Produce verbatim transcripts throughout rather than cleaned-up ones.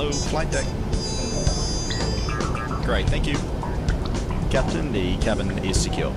Hello, flight deck. Great, thank you. Captain, the cabin is secure.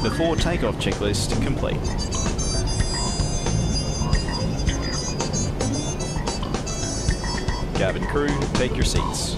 Before takeoff checklist complete. Cabin crew, take your seats.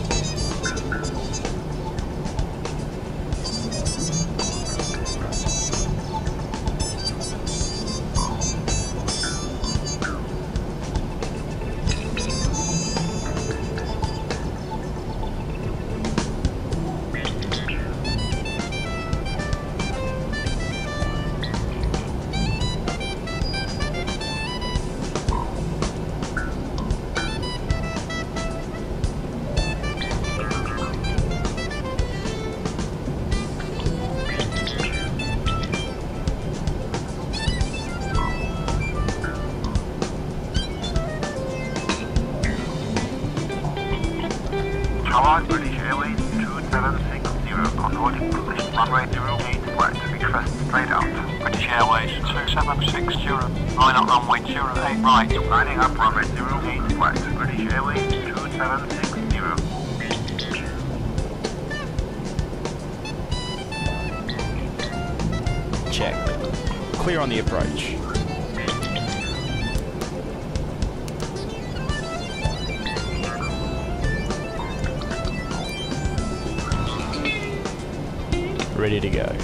Tower, British Airways two seven six zero, control position runway zero eight right, request straight out. British Airways two seven six zero, line up runway zero eight right. Lining up runway zero eight right, British Airways two seven six zero. Check. Clear on the approach. Ready to go.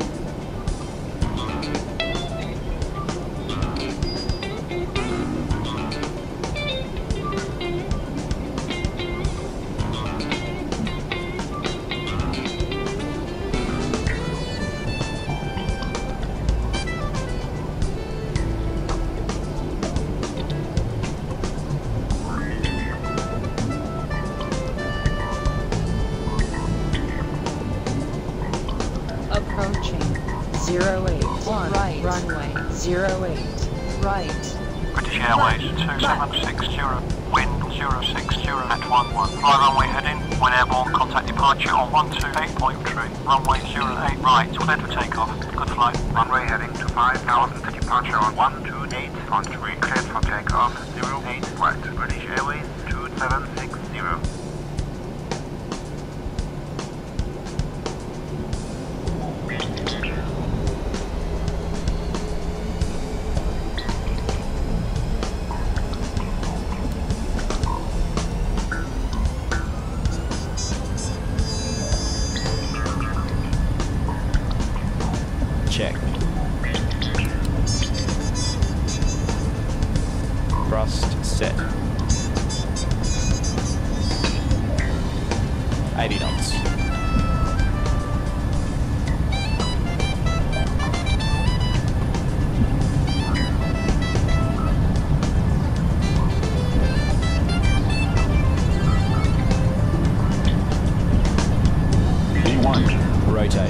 Approaching zero eight one right, runway zero eight right. British Airways two seven six zero, wind zero six zero at one one. Fly runway heading, when airborne, contact departure on one two eight point three. Runway zero eight right, cleared for takeoff. Good flight. Runway heading to five thousand, departure on one two eight point three, cleared for takeoff zero eight right, British Airways two seven six zero. Check. Thrust set. eighty knots. V one, rotate.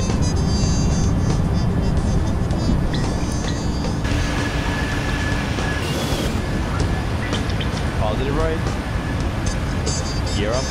Positive right. Gear up.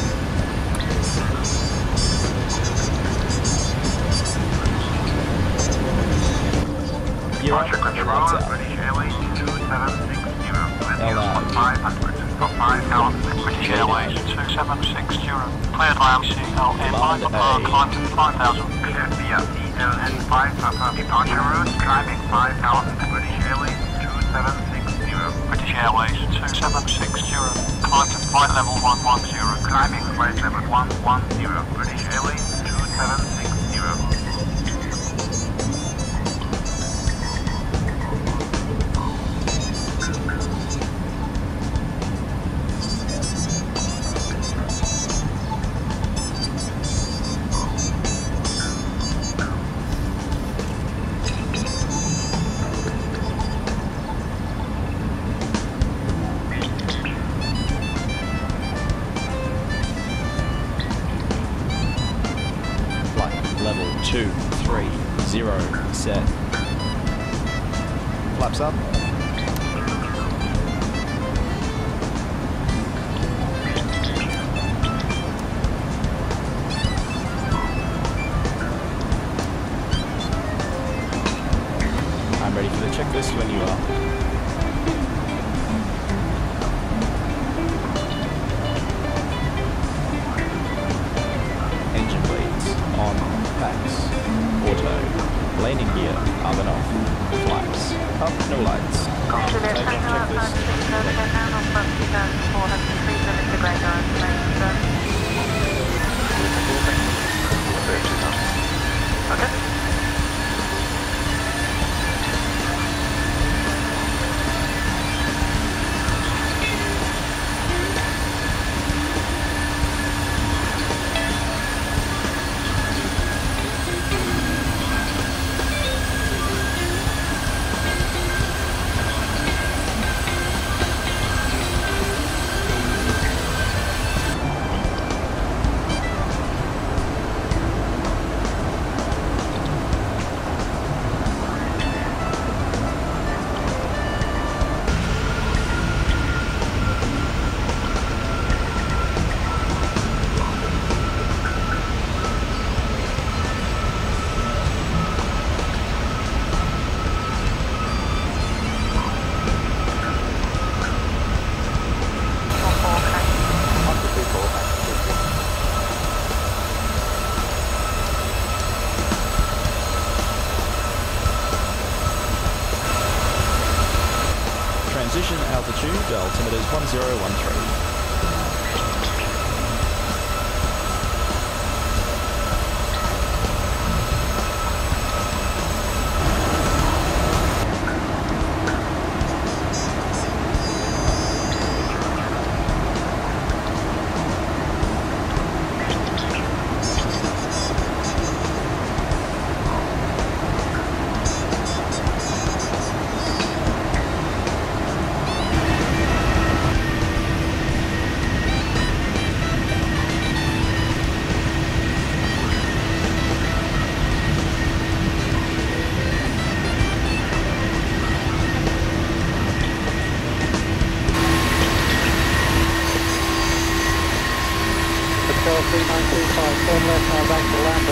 Gear up. Departure control, Lights out. British Airways two seven six zero. Wind L yield nine. for five hundred, for five thousand. British Airways two seven six zero, cleared via C L N five Land Papa, A. climb to five thousand. Cleared via C L N five Papa. Departure route, climbing five thousand, British Airways two seven six zero. British Airways two seven six zero, climb to flight level one one zero. Climbing flight level one one zero, British Airways two seven six zero. Level two, three, zero, set. Flaps up. I'm ready for the checklist when you are. Engine bleeds on, packs, auto, landing gear, Oven off. Flaps. Up, no lights. Juliet, Takeoff Tango outside checklist. six over ten now, Northwest two thousand four has been three limits to graveyard, remains done. Okay. Transition altitude, altimeter is one zero one three. three nine two five, turn left now back to land.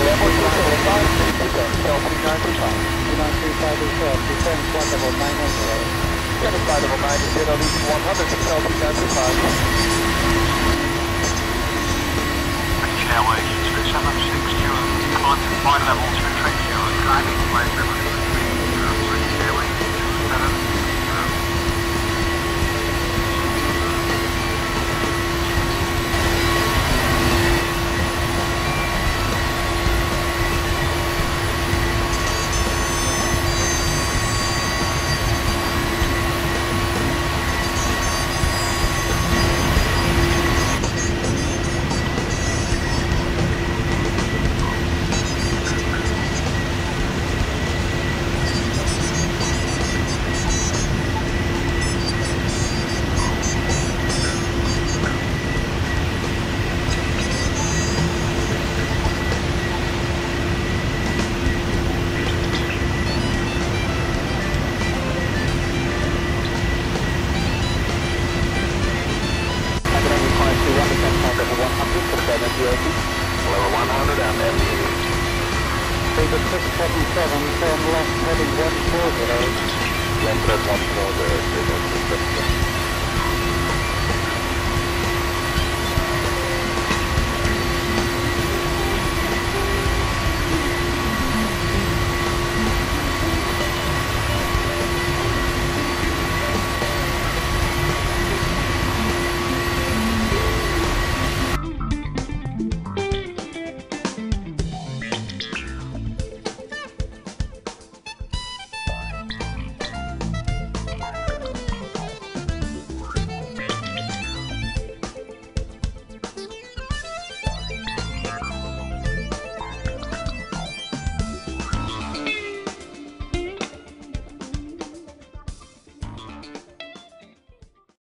three nine two five is first, descend flight level nine hundred. Descend flight level nine zero, lead one hundred, Hotel three nine two five. British Airways two seven six zero, climb to flight level two three zero. Climbing flight level two three zero, British Airways two seven six zero. Level one hundred and M T V. Figure six seven seven, turn left heading one four zero. Left red one four zero,